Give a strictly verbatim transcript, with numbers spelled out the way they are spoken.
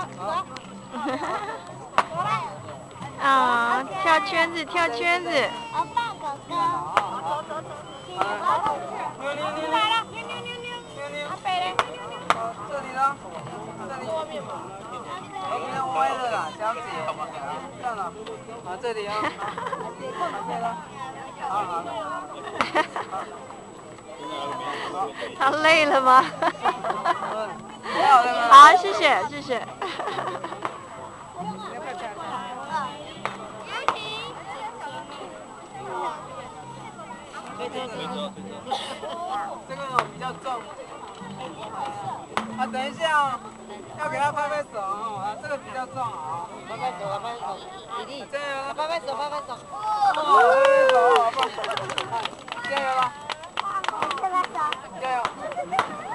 啊，跳圈子，跳圈子。 我抱狗狗。 妞妞妞来了，妞妞妞妞。 妞妞。 阿北嘞？ 好，这里呢？这里。我不要歪了啦，这样子。算了。啊，这里啊。OK 了。好好。 他累了吗？ 嗯。 好，谢谢，谢谢。 这个比较重。啊，等一下哦，要给他拍拍手哦。啊，这个比较重啊。拍拍手，拍拍手，比例。加油！拍拍手，拍拍手。哦，拍拍手，好棒！加油了！ 拍拍手。 加油！